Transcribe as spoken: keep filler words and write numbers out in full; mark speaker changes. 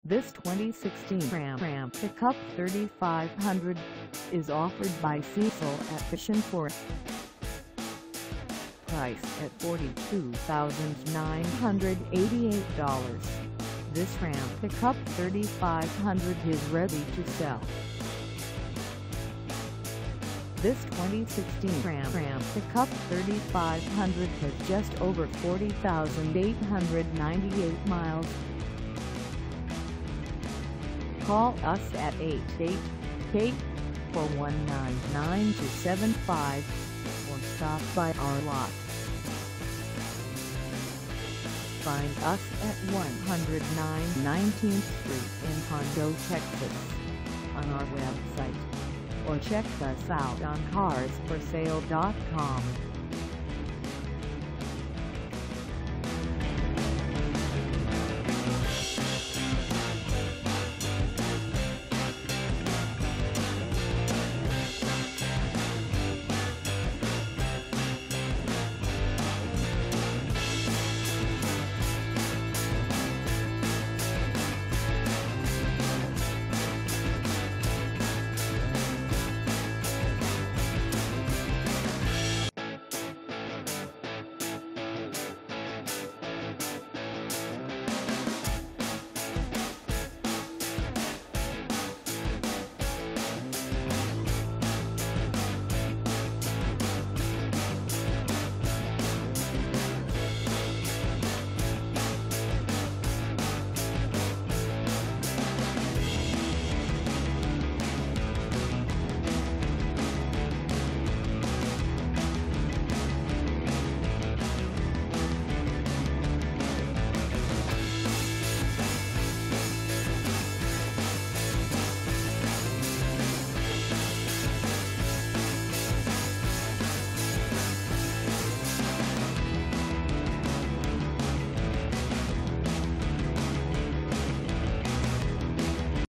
Speaker 1: This twenty sixteen Ram Ram Pickup thirty-five hundred is offered by Cecil Atkission Ford. Priced at forty-two thousand nine hundred eighty-eight dollars, this Ram Pickup thirty-five hundred is ready to sell. This twenty sixteen Ram Ram Pickup thirty-five hundred has just over forty thousand eight hundred ninety-eight miles. Call us at eight eight eight, four one nine, nine two seven five or stop by our lot. Find us at one oh nine nineteenth Street in Hondo, Texas, on our website, or check us out on cars for sale dot com.